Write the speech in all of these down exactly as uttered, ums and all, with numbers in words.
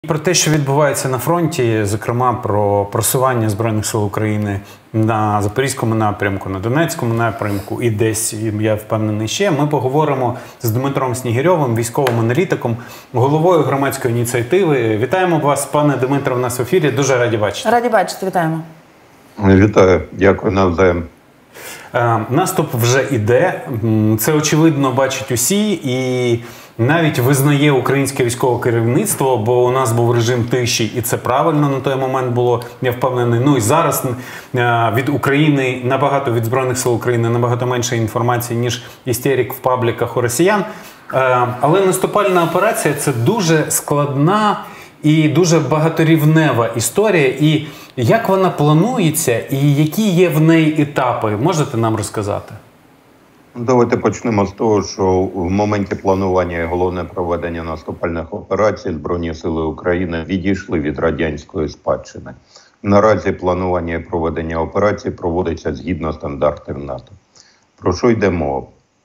Про те, що відбувається на фронті, зокрема про просування Збройних сил України на Запорізькому напрямку, на Донецькому напрямку і десь, я впевнений, ще, ми поговоримо з Дмитром Снігирьовим, військовим аналітиком, головою громадської ініціативи. Вітаємо вас, пане Дмитро, в нас в ефірі. Дуже раді бачити. Раді бачити, вітаємо. Вітаю, дякую навзаєм. Наступ вже іде, це очевидно бачать усі, і навіть визнає українське військове керівництво, бо у нас був режим тиші, і це правильно на той момент було, я впевнений. Ну і зараз від України, набагато від Збройних сил України, набагато менше інформації, ніж істерик в пабліках у росіян. Але наступальна операція – це дуже складна і дуже багаторівнева історія. І як вона планується, і які є в неї етапи? Можете нам розказати? Давайте почнемо з того, що в моменті планування і головне проведення наступальних операцій Збройні сили України відійшли від радянської спадщини. Наразі планування і проведення операцій проводиться згідно стандартів НАТО. Про що йде мова?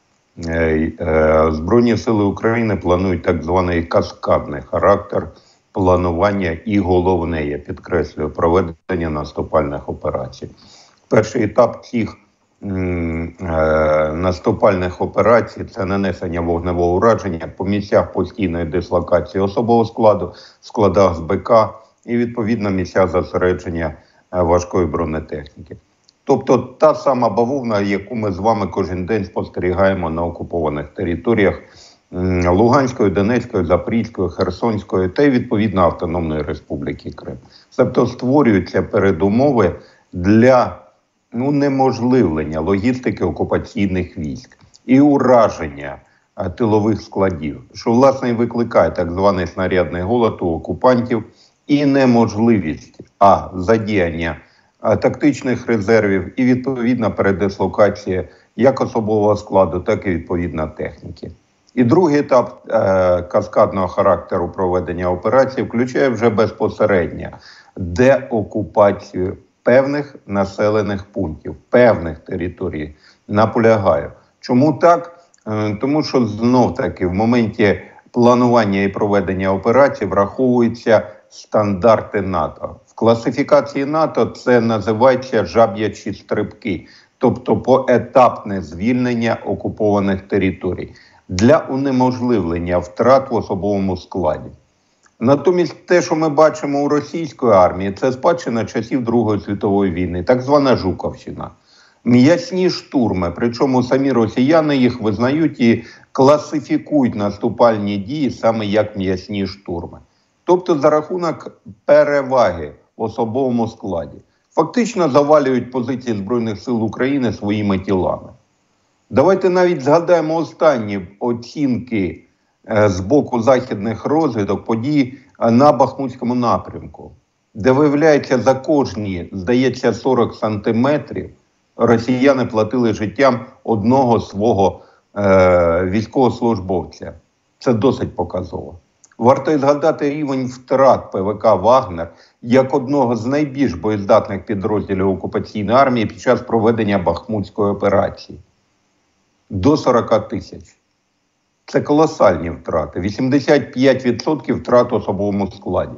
Збройні сили України планують так званий каскадний характер планування і головне, я підкреслюю, проведення наступальних операцій. Перший етап цих наступальних операцій – це нанесення вогневого ураження по місцях постійної дислокації особового складу, складах з БК і, відповідно, місця зосередження важкої бронетехніки. Тобто та сама бавовна, яку ми з вами кожен день спостерігаємо на окупованих територіях Луганської, Донецької, Запорізької, Херсонської та й, відповідно, Автономної Республіки Крим. Тобто створюються передумови для унеможливлення логістики окупаційних військ і ураження тилових складів, що, власне, і викликає так званий снарядний голод у окупантів і неможливість а задіяння а, тактичних резервів і, відповідно, передислокація як особового складу, так і, відповідно, техніки. І другий етап е, каскадного характеру проведення операції включає вже безпосередньо деокупацію певних населених пунктів, певних територій. Наполягаю. Чому так? Е, тому що знов-таки в моменті планування і проведення операцій враховуються стандарти НАТО. В класифікації НАТО це називається жаб'ячі стрибки, тобто поетапне звільнення окупованих територій для унеможливлення втрат в особовому складі. Натомість те, що ми бачимо у російської армії, це спадщина часів Другої світової війни, так звана Жуковщина. М'ясні штурми, причому самі росіяни їх визнають і класифікують наступальні дії саме як м'ясні штурми. Тобто за рахунок переваги в особовому складі. Фактично завалюють позиції Збройних сил України своїми тілами. Давайте навіть згадаємо останні оцінки з боку західних розвідок подій на Бахмутському напрямку, де, виявляється, за кожні, здається, сорок сантиметрів росіяни платили життям одного свого е, військовослужбовця. Це досить показово. Варто і згадати рівень втрат ПВК «Вагнер» як одного з найбільш боєздатних підрозділів окупаційної армії під час проведення Бахмутської операції. До сорок тисяч. Це колосальні втрати. вісімдесят п'ять відсотків втрат в особовому складі.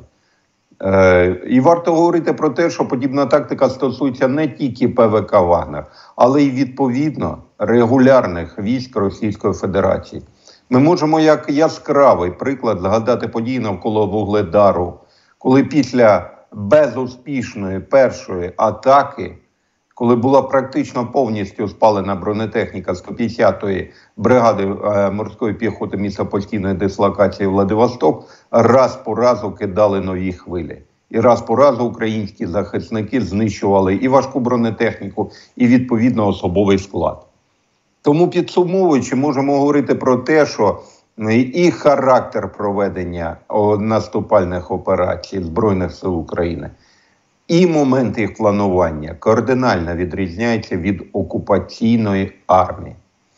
Е, і варто говорити про те, що подібна тактика стосується не тільки ПВК «Вагнер», але й, відповідно, регулярних військ Російської Федерації. Ми можемо як яскравий приклад згадати події навколо Вугледару, коли після безуспішної першої атаки, коли була практично повністю спалена бронетехніка сто п'ятдесятої бригади е, морської піхоти місця постійної дислокації Владивосток, раз по разу кидали нові хвилі. І раз по разу українські захисники знищували і важку бронетехніку, і, відповідно, особовий склад. Тому, підсумовуючи, можемо говорити про те, що і характер проведення наступальних операцій Збройних сил України, і момент їх планування кардинально відрізняється від окупаційної армії.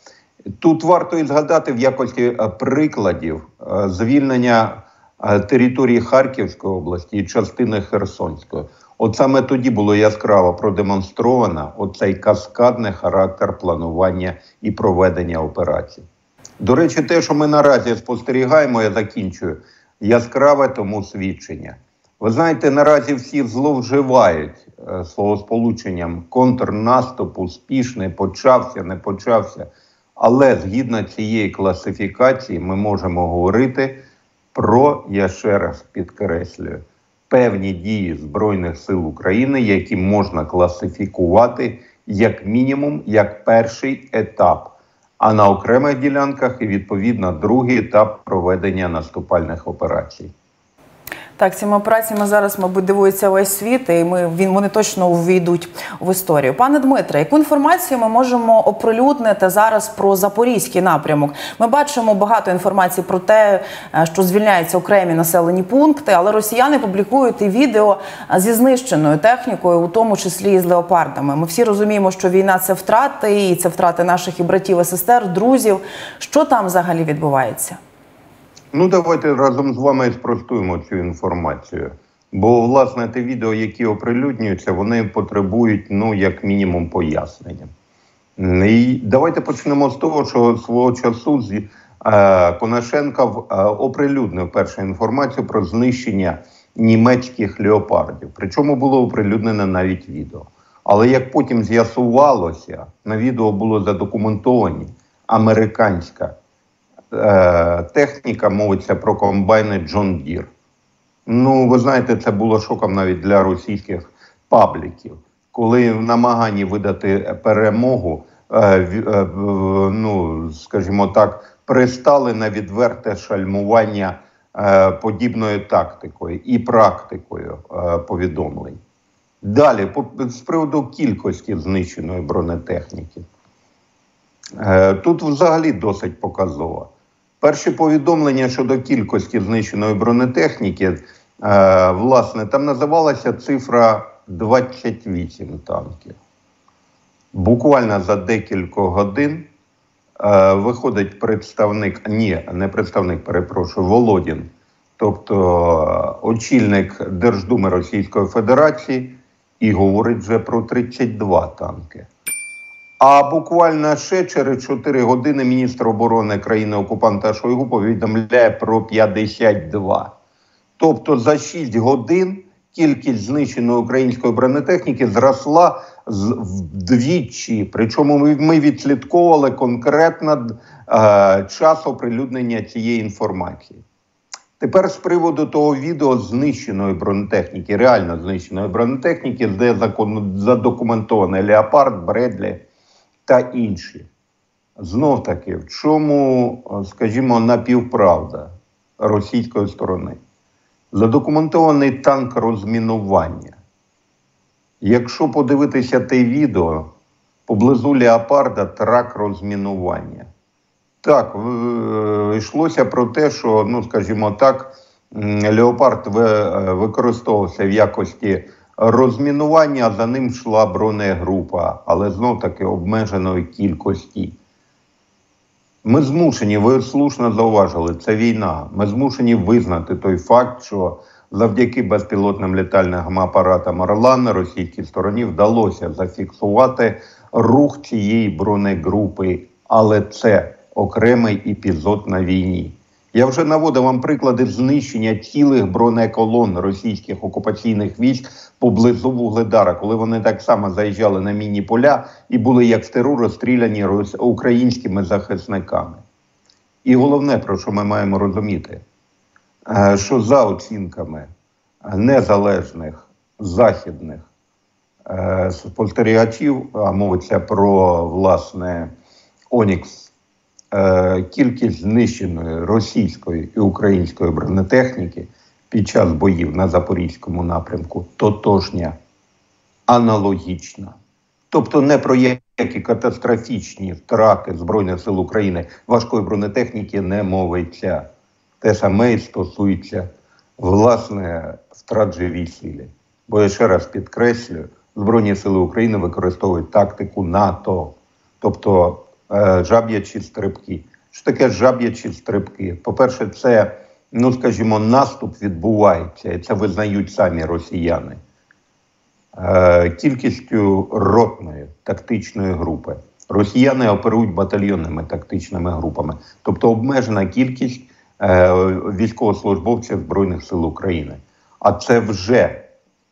Тут варто і згадати в якості прикладів звільнення території Харківської області і частини Херсонської. От саме тоді було яскраво продемонстровано оцей каскадний характер планування і проведення операцій. До речі, те, що ми наразі спостерігаємо, я закінчую, яскраве тому свідчення. Ви знаєте, наразі всі зловживають е, словосполученням контрнаступ, успішний, почався, не почався. Але згідно цієї класифікації ми можемо говорити про, я ще раз підкреслюю, певні дії Збройних сил України, які можна класифікувати як мінімум, як перший етап, а на окремих ділянках і, відповідно, другий етап проведення наступальних операцій. Так, цими операціями зараз, мабуть, дивується весь світ, і ми, він, вони точно увійдуть в історію. Пане Дмитре, яку інформацію ми можемо оприлюднити зараз про Запорізький напрямок? Ми бачимо багато інформації про те, що звільняються окремі населені пункти, але росіяни публікують і відео зі знищеною технікою, у тому числі і з леопардами. Ми всі розуміємо, що війна – це втрати, і це втрати наших і братів, і сестер, друзів. Що там взагалі відбувається? Ну, давайте разом з вами спростуємо цю інформацію. Бо, власне, ті відео, які оприлюднюються, вони потребують, ну, як мінімум, пояснення. І давайте почнемо з того, що свого часу е, Конашенков е, оприлюднив першу інформацію про знищення німецьких леопардів. Причому було оприлюднене навіть відео. Але як потім з'ясувалося, на відео було задокументовані американська техніка, мовиться про комбайни John Deere. Ну, ви знаєте, це було шоком навіть для російських пабліків. Коли в намаганні видати перемогу, е, е, ну, скажімо так, пристали на відверте шальмування е, подібною тактикою і практикою е, повідомлень. Далі, по, з приводу кількості знищеної бронетехніки. Е, тут взагалі досить показово. Перші повідомлення щодо кількості знищеної бронетехніки, е, власне, там називалася цифра двадцять вісім танків. Буквально за декілька годин е, виходить представник, ні, не представник, перепрошую, Володін, тобто е, очільник Держдуми Російської Федерації, і говорить вже про тридцять два танки. А буквально ще через чотири години міністр оборони країни-окупанта Шойгу повідомляє про п'ятдесят два. Тобто за шість годин кількість знищеної української бронетехніки зросла вдвічі. Причому ми, ми відслідковували конкретно е, час оприлюднення цієї інформації. Тепер з приводу того відео знищеної бронетехніки, реально знищеної бронетехніки, де задокументований Леопард, Бредлі та інші. Знов-таки, в чому, скажімо, напівправда російської сторони? Задокументований танк розмінування. Якщо подивитися те відео, поблизу Леопарда трак розмінування. Так, йшлося про те, що, ну, скажімо так, Леопард використовувався в якості розмінування, а за ним йшла бронегрупа, але знов-таки обмеженої кількості. Ми змушені, ви слушно зауважили, це війна. Ми змушені визнати той факт, що завдяки безпілотним літальним апаратам «Орлан» російській стороні вдалося зафіксувати рух цієї бронегрупи, але це окремий епізод на війні. Я вже наводив вам приклади знищення цілих бронеколон російських окупаційних військ поблизу Вугледара, коли вони так само заїжджали на мінні поля і були як в тиру розстріляні українськими захисниками. І головне, про що ми маємо розуміти, що за оцінками незалежних західних спостерігачів, а мовиться про, власне, Онікс, кількість знищеної російської і української бронетехніки під час боїв на Запорізькому напрямку тотожня, аналогічна. Тобто не про які катастрофічні втрати Збройних сил України важкої бронетехніки не мовиться. Те саме і стосується, власне, втрат живій силі. Бо я ще раз підкреслюю, Збройні сили України використовують тактику НАТО. Тобто жаб'ячі стрибки. Що таке жаб'ячі стрибки? По-перше, це, ну, скажімо, наступ відбувається, і це визнають самі росіяни. Е, кількістю ротної тактичної групи. Росіяни оперують батальйонними тактичними групами. Тобто обмежена кількість е, військовослужбовців Збройних сил України. А це вже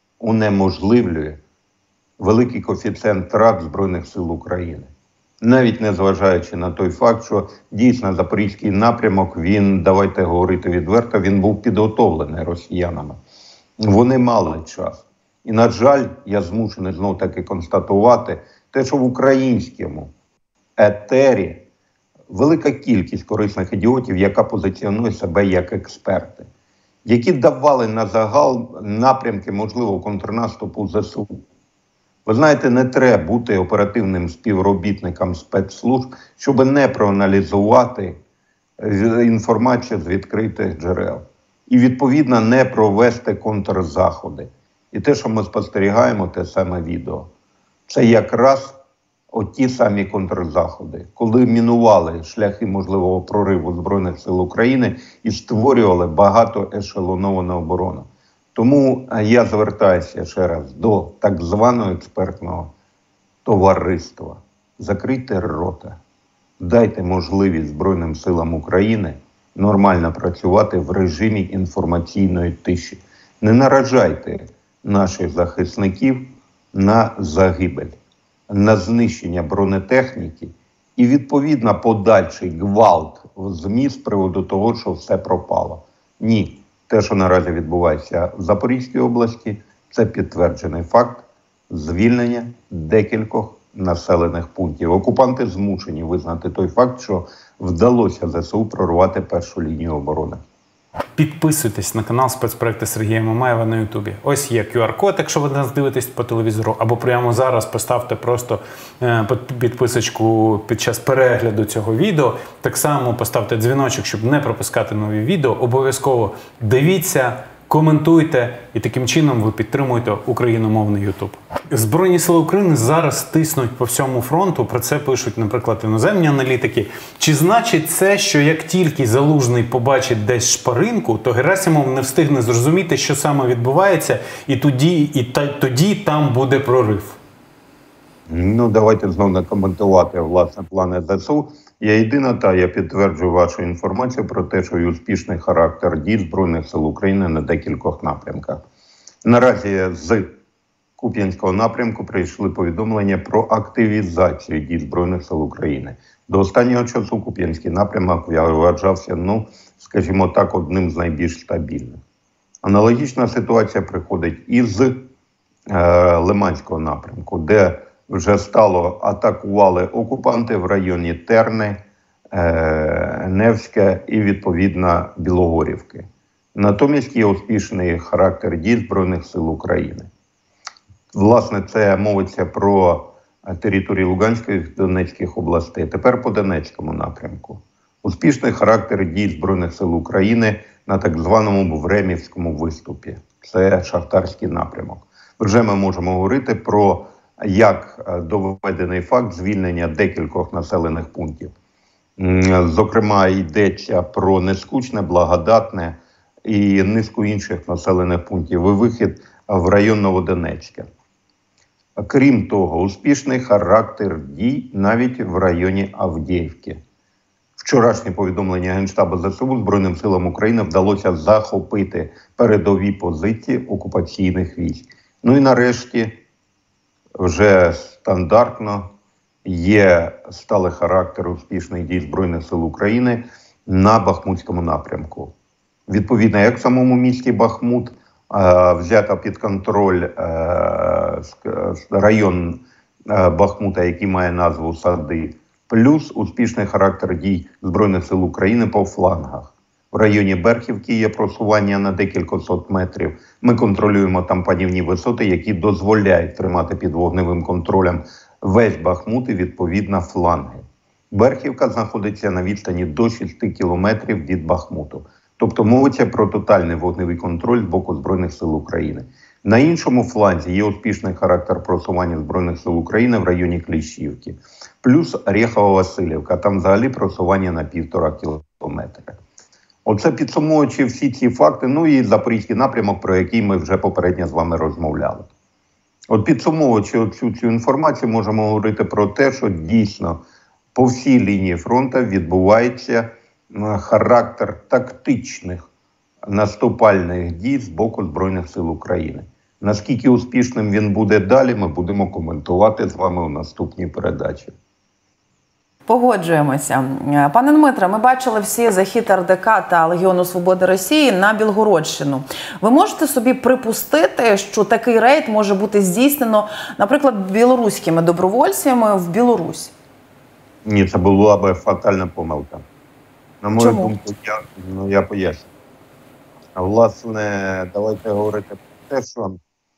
унеможливлює великий коефіцієнт втрат Збройних сил України. Навіть незважаючи на той факт, що дійсно Запорізький напрямок, він, давайте говорити відверто, він був підготовлений росіянами. Вони мали час. І, на жаль, я змушений знов таки констатувати те, що в українському етері велика кількість корисних ідіотів, яка позиціонує себе як експерти, які давали на загал напрямки можливого контрнаступу ЗСУ. Ви знаєте, не треба бути оперативним співробітником спецслужб, щоб не проаналізувати інформацію з відкритих джерел. І, відповідно, не провести контрзаходи. І те, що ми спостерігаємо, те саме відео. Це якраз оті самі контрзаходи, коли мінували шляхи можливого прориву Збройних сил України і створювали багатоешелоновану оборону. Тому я звертаюся ще раз до так званого експертного товариства. Закрийте рота, дайте можливість Збройним силам України нормально працювати в режимі інформаційної тиші. Не наражайте наших захисників на загибель, на знищення бронетехніки і, відповідно, подальший гвалт в ЗМІ з приводу того, що все пропало. Ні. Те, що наразі відбувається в Запорізькій області, це підтверджений факт звільнення декількох населених пунктів. Окупанти змушені визнати той факт, що вдалося ЗСУ прорвати першу лінію оборони. Підписуйтесь на канал спецпроекти Сергія Мамаєва на Ютубі. Ось є ку ар код, якщо ви нас дивитесь по телевізору, або прямо зараз поставте просто е, підписочку під час перегляду цього відео. Так само поставте дзвіночок, щоб не пропускати нові відео. Обов'язково дивіться, коментуйте, і таким чином ви підтримуєте україномовний Ютуб. Збройні сили України зараз тиснуть по всьому фронту, про це пишуть, наприклад, іноземні аналітики. Чи значить це, що як тільки Залужний побачить десь шпаринку, то Герасимов не встигне зрозуміти, що саме відбувається, і тоді, і та, тоді там буде прорив? Ну, давайте знову не коментувати, власне, плани ЗСУ. Я єдина, та я підтверджую вашу інформацію про те, що і успішний характер дій Збройних сил України на декількох напрямках. Наразі з Куп'янського напрямку прийшли повідомлення про активізацію дій Збройних сил України. До останнього часу Куп'янський напрямок вважався, ну, скажімо так, одним з найбільш стабільних. Аналогічна ситуація приходить і з е, Лиманського напрямку, де вже стало атакували окупанти в районі Терни, е, Невська і, відповідно, Білогорівки. Натомість є успішний характер дій Збройних сил України. Власне, це мовиться про території Луганської та Донецьких областей. Тепер по Донецькому напрямку. Успішний характер дій Збройних сил України на так званому Времівському виступі. Це шахтарський напрямок. Вже ми можемо говорити про як доведений факт звільнення декількох населених пунктів. Зокрема, йдеться про Нескучне, Благодатне і низку інших населених пунктів і вихід в район Новодонецька. Крім того, успішний характер дій навіть в районі Авдіївки. Вчорашнє повідомлення Генштабу ЗСУ Збройним силам України вдалося захопити передові позиції окупаційних військ. Ну і нарешті, вже стандартно є сталий характер успішних дій Збройних сил України на Бахмутському напрямку. Відповідно, як в самому місті Бахмут е, взято під контроль е, район е, Бахмута, який має назву Сади, плюс успішний характер дій Збройних сил України по флангах. В районі Берхівки є просування на декілька сот метрів. Ми контролюємо там панівні висоти, які дозволяють тримати під вогневим контролем весь Бахмут і, відповідно, фланги. Берхівка знаходиться на відстані до шести кілометрів від Бахмуту. Тобто мовиться про тотальний вогневий контроль з боку Збройних сил України. На іншому фланзі є успішний характер просування Збройних сил України в районі Кліщівки. Плюс Орєхово-Василівка, там взагалі просування на півтора кілометра. Оце підсумовуючи всі ці факти, ну і Запорізький напрямок, про який ми вже попередньо з вами розмовляли. От підсумовуючи цю, цю інформацію, можемо говорити про те, що дійсно по всій лінії фронту відбувається характер тактичних наступальних дій з боку Збройних сил України. Наскільки успішним він буде далі, ми будемо коментувати з вами у наступній передачі. Погоджуємося. Пане Дмитре, ми бачили всі захід ар де ка та Легіону Свободи Росії на Білгородщину. Ви можете собі припустити, що такий рейд може бути здійснено, наприклад, білоруськими добровольцями в Білорусь? Ні, це була б фатальна помилка. На мою Чому? думку, я, ну, я поясню. Власне, давайте говорити про те, що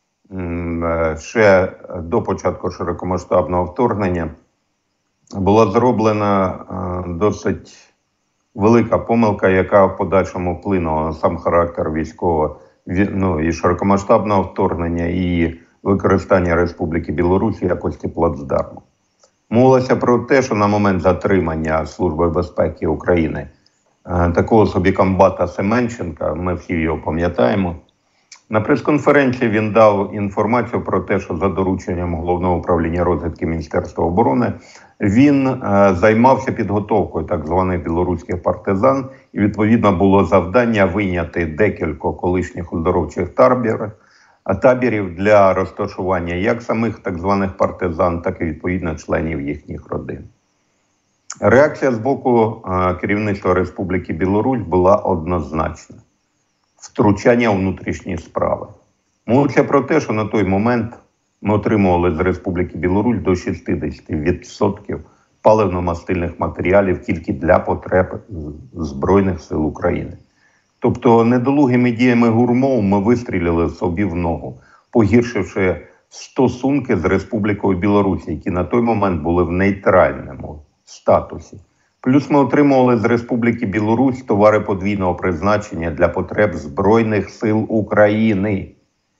м, ще до початку широкомасштабного вторгнення була зроблена е, досить велика помилка, яка в подальшому вплинула на сам характер військового, ну, і широкомасштабного вторгнення, і використання Республіки Білорусь в якості плацдарму. Мовилося про те, що на момент затримання Служби безпеки України е, такого собі комбата Семенченка, ми всі його пам'ятаємо, на прес-конференції він дав інформацію про те, що за дорученням Головного управління розвідки Міністерства оборони він е, займався підготовкою так званих білоруських партизан, і відповідно було завдання вийняти декілька колишніх оздоровчих таборів, таборів для розташування як самих так званих партизан, так і відповідно членів їхніх родин. Реакція з боку е, керівництва Республіки Білорусь була однозначна. Втручання у внутрішні справи. Мовиться про те, що на той момент ми отримували з Республіки Білорусь до шістдесят відсотків паливно-мастильних матеріалів тільки для потреб Збройних сил України. Тобто недолугими діями гурмов ми вистрілили собі в ногу, погіршивши стосунки з Республікою Білорусь, які на той момент були в нейтральному статусі. Плюс ми отримували з Республіки Білорусь товари подвійного призначення для потреб Збройних сил України.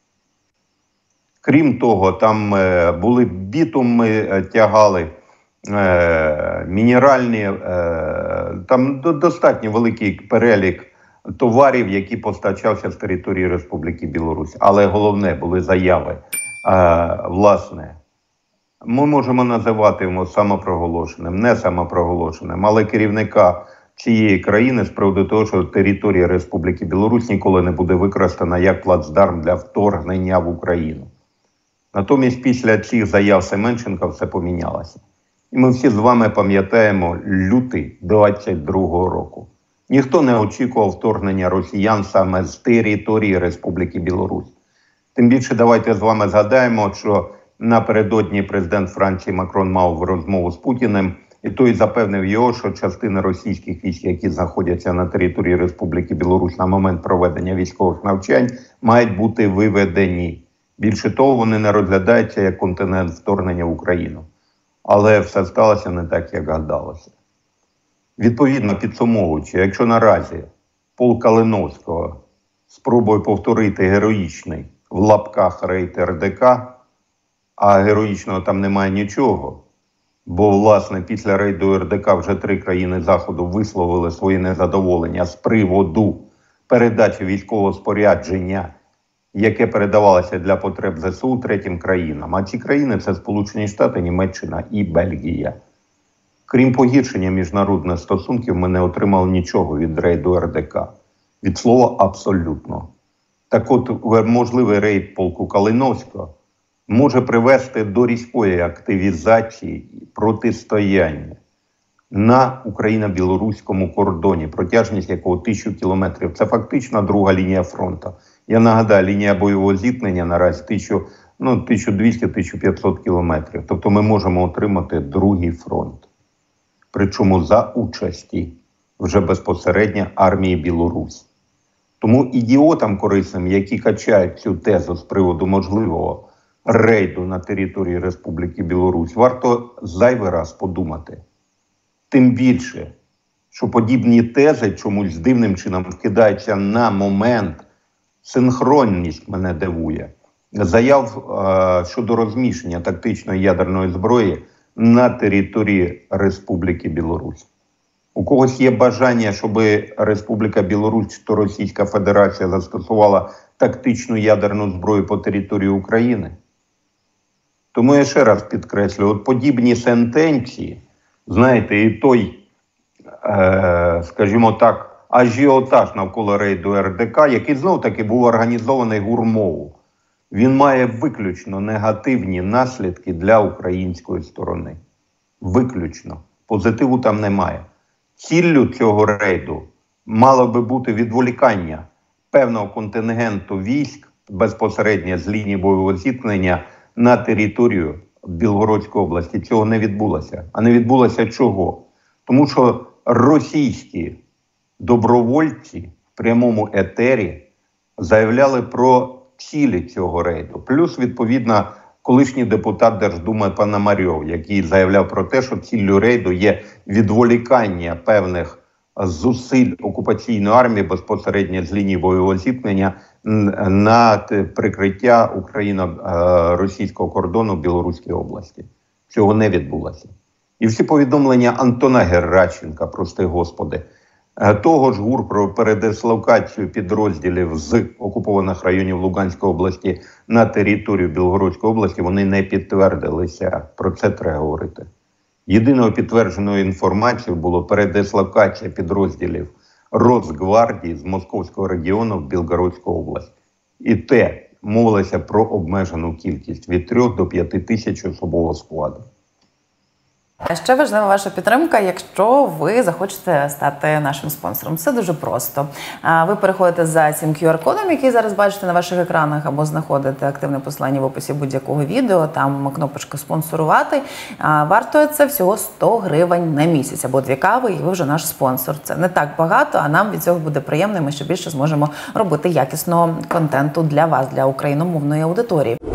Крім того, там е, були бітум, ми е, тягали е, мінеральні, е, там до, достатньо великий перелік товарів, які постачався з території Республіки Білорусь. Але головне були заяви, е, власне, ми можемо називати його самопроголошеним, не самопроголошеним, але керівника цієї країни з приводу того, що територія Республіки Білорусь ніколи не буде використана як плацдарм для вторгнення в Україну. Натомість після цих заяв Семенченка все помінялося. І ми всі з вами пам'ятаємо лютий двадцять другого року. Ніхто не очікував вторгнення росіян саме з території Республіки Білорусь. Тим більше давайте з вами згадаємо, що напередодні президент Франції Макрон мав розмову з Путіним, і той запевнив його, що частини російських військ, які знаходяться на території Республіки Білорусь на момент проведення військових навчань, мають бути виведені. Більше того, вони не розглядаються як континент вторгнення в Україну. Але все сталося не так, як гадалося. Відповідно, підсумовуючи, якщо наразі полк Калиновського спробує повторити героїчний в лапках рейд ер де ка, а героїчного там немає нічого, бо, власне, після рейду ер де ка вже три країни Заходу висловили своє незадоволення з приводу передачі військового спорядження, яке передавалося для потреб зе се у третім країнам. А ці країни – це Сполучені Штати, Німеччина і Бельгія. Крім погіршення міжнародних стосунків, ми не отримали нічого від рейду ер де ка. Від слова абсолютно. Так от, можливий рейд полку Калиновського може привести до різкої активізації протистояння на україно-білоруському кордоні, протяжність якого тисячу кілометрів. Це фактично друга лінія фронту. Я нагадаю, лінія бойового зіткнення наразі тисячу, ну, тисяча двісті - тисяча п'ятсот кілометрів. Тобто ми можемо отримати другий фронт. Причому за участі вже безпосередньо армії Білорусь. Тому ідіотам корисним, які качають цю тезу з приводу можливого рейду на території Республіки Білорусь, варто зайвий раз подумати. Тим більше, що подібні тези чомусь дивним чином вкидаються на момент, синхронність мене дивує, заяв е, щодо розміщення тактичної ядерної зброї на території Республіки Білорусь. У когось є бажання, щоб Республіка Білорусь то Російська Федерація застосувала тактичну ядерну зброю по території України? Тому я ще раз підкреслюю, от подібні сентенції, знаєте, і той е, скажімо так, ажіотаж навколо рейду ер де ка, який знов-таки був організований ГУР-МОУ, він має виключно негативні наслідки для української сторони. Виключно. Позитиву там немає. Ціллю цього рейду мало би бути відволікання певного контингенту військ безпосередньо з лінії бойового зіткнення на територію Білгородської області. Цього не відбулося. А не відбулося чого? Тому що російські добровольці в прямому етері заявляли про цілі цього рейду. Плюс, відповідно, колишній депутат Держдуми Пономарьов, який заявляв про те, що ціллю рейду є відволікання певних зусиль окупаційної армії безпосередньо з лінії бойового зіткнення на прикриття україно-російського кордону в Білоруській області. Цього не відбулося. І всі повідомлення Антона Геращенка, прости Господи, того ж ГУР про передислокацію підрозділів з окупованих районів Луганської області на територію Білгородської області, вони не підтвердилися. Про це треба говорити. Єдиною підтвердженою інформацією було передислокація підрозділів Росгвардії з Московського регіону в Білгородську область. І те мовилося про обмежену кількість від трьох до п'яти тисяч особового складу. Ще важлива ваша підтримка, якщо ви захочете стати нашим спонсором. Це дуже просто. Ви переходите за цим кю ар-кодом, який зараз бачите на ваших екранах, або знаходите активне посилання в описі будь-якого відео, там кнопочка «Спонсорувати». Вартує це всього сто гривень на місяць, або дві кави, і ви вже наш спонсор. Це не так багато, а нам від цього буде приємно, і ми ще більше зможемо робити якісного контенту для вас, для україномовної аудиторії.